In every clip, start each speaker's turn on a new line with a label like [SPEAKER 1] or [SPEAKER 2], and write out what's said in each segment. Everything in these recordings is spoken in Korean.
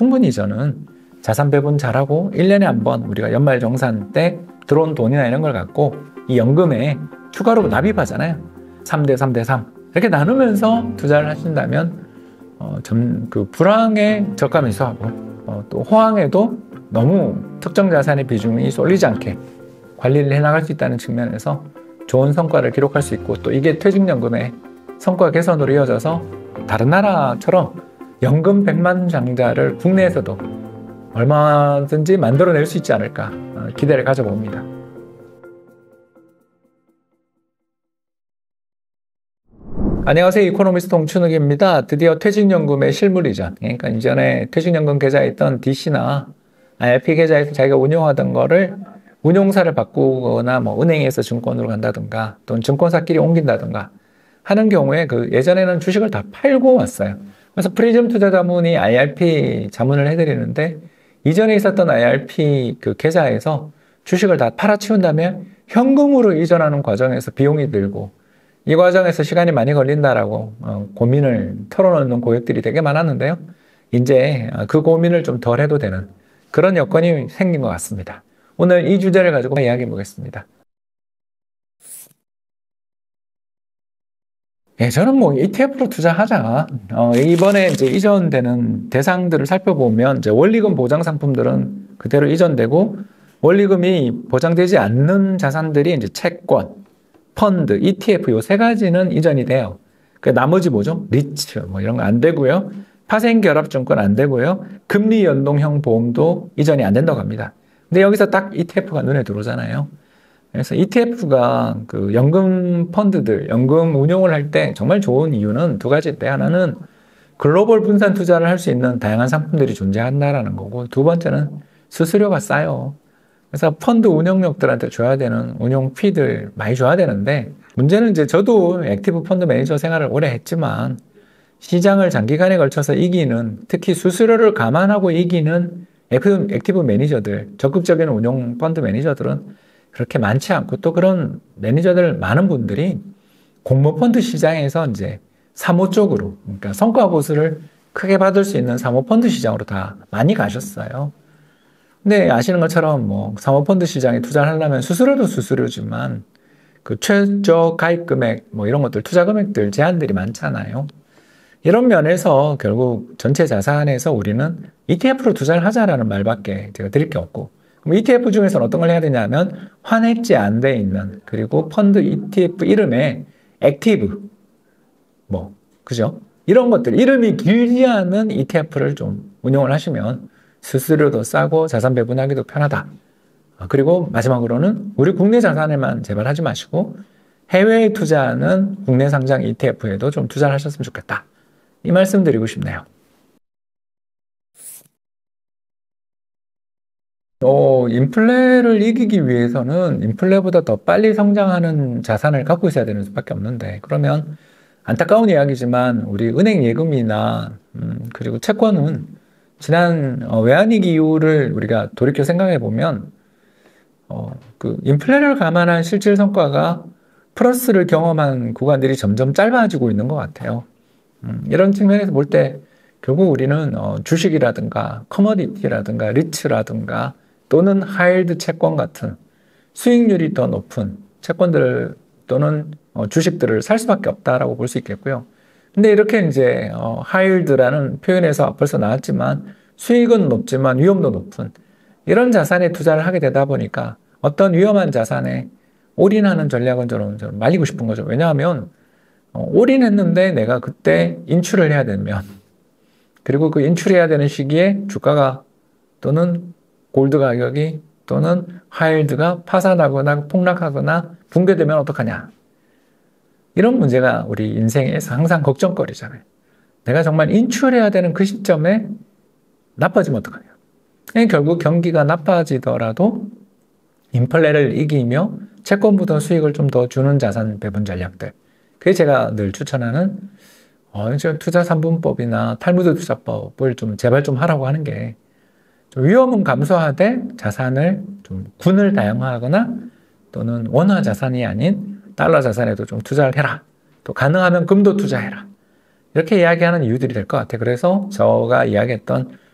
[SPEAKER 1] 충분히 저는 자산 배분 잘하고 1년에 한 번 우리가 연말정산 때 들어온 돈이나 이런 걸 갖고 이 연금에 추가로 납입하잖아요. 3대 3대 3 이렇게 나누면서 투자를 하신다면 그 불황에 저가 매수하고 또 호황에도 너무 특정 자산의 비중이 쏠리지 않게 관리를 해나갈 수 있다는 측면에서 좋은 성과를 기록할 수 있고, 또 이게 퇴직연금의 성과 개선으로 이어져서 다른 나라처럼 연금 100만 장자를 국내에서도 얼마든지 만들어낼 수 있지 않을까 기대를 가져봅니다. 안녕하세요. 이코노미스트 홍춘욱입니다. 드디어 퇴직연금의 실물 이전, 그러니까 이전에 퇴직연금 계좌에 있던 DC나 IRP 계좌에서 자기가 운용하던 거를 운용사를 바꾸거나 은행에서 증권으로 간다든가 또는 증권사끼리 옮긴다든가 하는 경우에 예전에는 주식을 다 팔고 왔어요. 그래서 프리즘 투자자문이 IRP 자문을 해드리는데, 이전에 있었던 IRP 계좌에서 주식을 다 팔아치운 다음에 현금으로 이전하는 과정에서 비용이 들고, 이 과정에서 시간이 많이 걸린다라고 고민을 털어놓는 고객들이 되게 많았는데요. 이제 그 고민을 좀 덜 해도 되는 그런 여건이 생긴 것 같습니다. 오늘 이 주제를 가지고 이야기해 보겠습니다. 저는 ETF로 투자하자. 이번에 이제 이전되는 대상들을 살펴보면 이제 원리금 보장 상품들은 그대로 이전되고, 원리금이 보장되지 않는 자산들이 이제 채권, 펀드, ETF 요 세 가지는 이전이 돼요. 나머지 뭐죠? 리츠 이런 거 안 되고요. 파생결합증권 안 되고요. 금리 연동형 보험도 이전이 안 된다고 합니다. 근데 여기서 딱 ETF가 눈에 들어오잖아요. 그래서 ETF가 연금 펀드들, 연금 운용을 할 때 정말 좋은 이유는 두 가지인데, 하나는 글로벌 분산 투자를 할 수 있는 다양한 상품들이 존재한다라는 거고, 두 번째는 수수료가 싸요. 그래서 펀드 운용력들한테 줘야 되는 운용 피들 많이 줘야 되는데, 문제는 이제 저도 액티브 펀드 매니저 생활을 오래 했지만 시장을 장기간에 걸쳐서 이기는, 특히 수수료를 감안하고 이기는 액티브 매니저들, 적극적인 운용 펀드 매니저들은 그렇게 많지 않고, 또 그런 매니저들 많은 분들이 공모펀드 시장에서 이제 사모 쪽으로, 그러니까 성과 보수를 크게 받을 수 있는 사모펀드 시장으로 다 많이 가셨어요. 근데 아시는 것처럼 사모펀드 시장에 투자를 하려면 수수료도 수수료지만 최저 가입 금액 이런 것들, 투자 금액들 제한들이 많잖아요. 이런 면에서 결국 전체 자산에서 우리는 ETF로 투자를 하자라는 말밖에 제가 드릴 게 없고, 그럼 ETF 중에서는 어떤 걸 해야 되냐면 환해지 안 돼 있는, 그리고 펀드 ETF 이름에 액티브 그죠? 이런 것들, 이름이 길지 않은 ETF를 좀 운용을 하시면 수수료도 싸고 자산 배분하기도 편하다. 그리고 마지막으로는 우리 국내 자산에만 제발 하지 마시고 해외에 투자하는 국내 상장 ETF에도 좀 투자를 하셨으면 좋겠다. 이 말씀 드리고 싶네요. 인플레를 이기기 위해서는 인플레보다 더 빨리 성장하는 자산을 갖고 있어야 되는 수밖에 없는데, 그러면 안타까운 이야기지만 우리 은행 예금이나 그리고 채권은 지난 외환위기 이후를 우리가 돌이켜 생각해 보면 인플레를 감안한 실질 성과가 플러스를 경험한 구간들이 점점 짧아지고 있는 것 같아요. 이런 측면에서 볼 때 결국 우리는 주식이라든가 커머디티라든가 리츠라든가 또는 하이힐드 채권 같은 수익률이 더 높은 채권들 또는 주식들을 살 수밖에 없다라고 볼 수 있겠고요. 근데 이렇게 이제 하이힐드라는 표현에서 벌써 나왔지만 수익은 높지만 위험도 높은 이런 자산에 투자를 하게 되다 보니까 어떤 위험한 자산에 올인하는 전략은 저는 말리고 싶은 거죠. 왜냐하면 올인했는데 내가 그때 인출을 해야 되면, 그리고 그 인출해야 되는 시기에 주가가 또는 골드 가격이 또는 하이힐드가 파산하거나 폭락하거나 붕괴되면 어떡하냐. 이런 문제가 우리 인생에서 항상 걱정거리잖아요. 내가 정말 인출해야 되는 그 시점에 나빠지면 어떡하냐. 결국 경기가 나빠지더라도 인플레를 이기며 채권보다 수익을 좀 더 주는 자산 배분 전략들. 그게 제가 늘 추천하는 투자 3분법이나 탈무드 투자법을 좀 제발 좀 하라고 하는 게, 좀 위험은 감소하되 자산을 좀 군을 다양화하거나 또는 원화 자산이 아닌 달러 자산에도 좀 투자를 해라. 또 가능하면 금도 투자해라. 이렇게 이야기하는 이유들이 될 것 같아요. 그래서 제가 이야기했던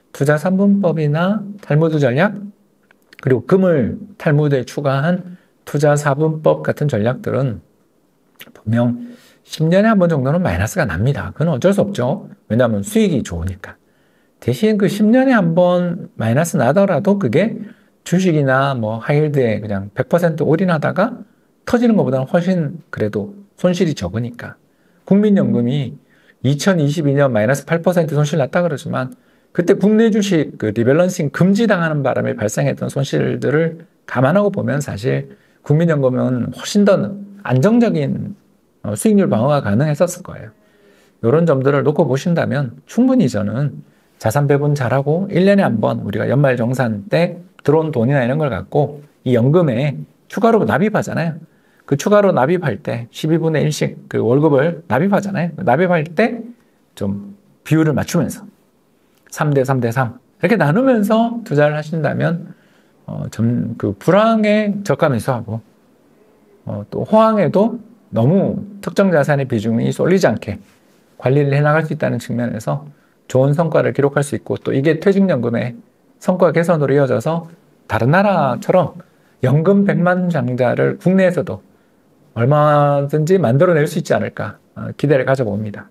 [SPEAKER 1] 투자 3분법이나 탈무드 전략, 그리고 금을 탈무드에 추가한 투자 4분법 같은 전략들은 분명 10년에 한 번 정도는 마이너스가 납니다. 그건 어쩔 수 없죠. 왜냐하면 수익이 좋으니까. 대신 그 10년에 한 번 마이너스 나더라도 그게 주식이나 뭐 하이힐드에 그냥 100% 올인하다가 터지는 것보다는 훨씬 그래도 손실이 적으니까. 국민연금이 2022년 마이너스 8% 손실 났다 그러지만 그때 국내 주식 그 리밸런싱 금지당하는 바람에 발생했던 손실들을 감안하고 보면 사실 국민연금은 훨씬 더 안정적인 수익률 방어가 가능했었을 거예요. 이런 점들을 놓고 보신다면 충분히 저는 자산 배분 잘하고 1년에 한 번 우리가 연말정산 때 들어온 돈이나 이런 걸 갖고 이 연금에 추가로 납입하잖아요. 그 추가로 납입할 때 12분의 1씩 그 월급을 납입하잖아요. 납입할 때 좀 비율을 맞추면서 3대 3대 3 이렇게 나누면서 투자를 하신다면 그 불황에 저가 매수하고 또 호황에도 너무 특정 자산의 비중이 쏠리지 않게 관리를 해나갈 수 있다는 측면에서 좋은 성과를 기록할 수 있고 또 이게 퇴직연금의 성과 개선으로 이어져서 다른 나라처럼 연금 100만 장자를 국내에서도 얼마든지 만들어낼 수 있지 않을까 기대를 가져봅니다.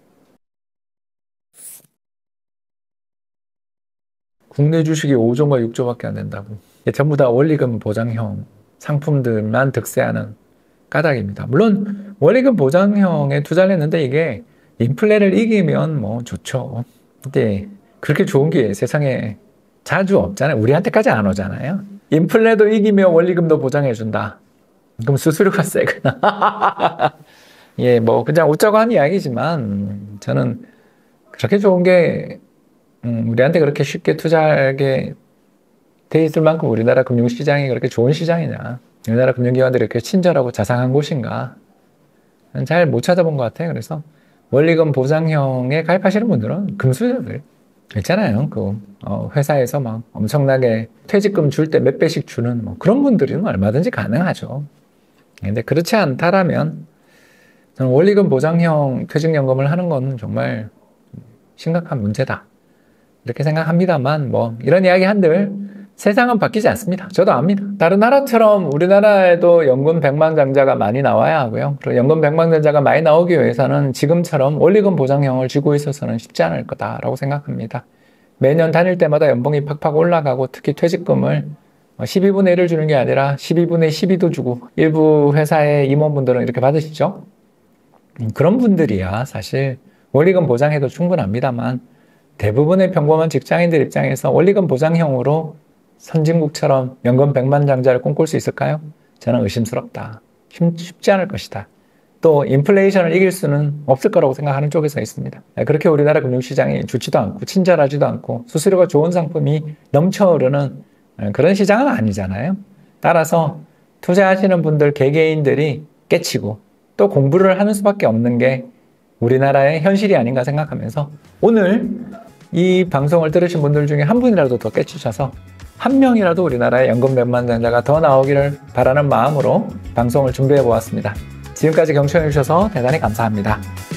[SPEAKER 1] 국내 주식이 5조인가 6조밖에 안 된다고. 전부 다 원리금 보장형 상품들만 득세하는 까닭입니다. 물론 원리금 보장형에 투자를 했는데 이게 인플레를 이기면 뭐 좋죠. 근데 그렇게 좋은 게 세상에 자주 없잖아요. 우리한테까지 안 오잖아요. 인플레도 이기면 원리금도 보장해준다. 그럼 수수료가 세구나. 예, 뭐 그냥 웃자고 한 이야기지만 저는 그렇게 좋은 게 우리한테 그렇게 쉽게 투자하게 돼 있을 만큼 우리나라 금융시장이 그렇게 좋은 시장이냐, 우리나라 금융기관들이 이렇게 친절하고 자상한 곳인가 잘 못 찾아본 것 같아요. 그래서 원리금 보장형에 가입하시는 분들은 금수저들 있잖아요. 그 회사에서 막 엄청나게 퇴직금 줄 때 몇 배씩 주는 뭐 그런 분들은 얼마든지 가능하죠. 근데 그렇지 않다라면 저는 원리금 보장형 퇴직연금을 하는 건 정말 심각한 문제다 이렇게 생각합니다만 뭐 이런 이야기 한들 세상은 바뀌지 않습니다. 저도 압니다. 다른 나라처럼 우리나라에도 연금 100만 장자가 많이 나와야 하고요. 그리고 연금 100만 장자가 많이 나오기 위해서는 지금처럼 원리금 보장형을 쥐고 있어서는 쉽지 않을 거다라고 생각합니다. 매년 다닐 때마다 연봉이 팍팍 올라가고 특히 퇴직금을 12분의 1을 주는 게 아니라 12분의 12도 주고 일부 회사의 임원분들은 이렇게 받으시죠. 그런 분들이야 사실 원리금 보장해도 충분합니다만 대부분의 평범한 직장인들 입장에서 원리금 보장형으로 선진국처럼 연금 100만 장자를 꿈꿀 수 있을까요? 저는 의심스럽다. 쉽지 않을 것이다. 또 인플레이션을 이길 수는 없을 거라고 생각하는 쪽에서 있습니다. 그렇게 우리나라 금융시장이 좋지도 않고 친절하지도 않고 수수료가 좋은 상품이 넘쳐흐르는 그런 시장은 아니잖아요. 따라서 투자하시는 분들 개개인들이 깨치고 또 공부를 하는 수밖에 없는 게 우리나라의 현실이 아닌가 생각하면서 오늘 이 방송을 들으신 분들 중에 한 분이라도 더 깨치셔서 한 명이라도 우리나라의 연금 100만 장자가 더 나오기를 바라는 마음으로 방송을 준비해 보았습니다. 지금까지 경청해 주셔서 대단히 감사합니다.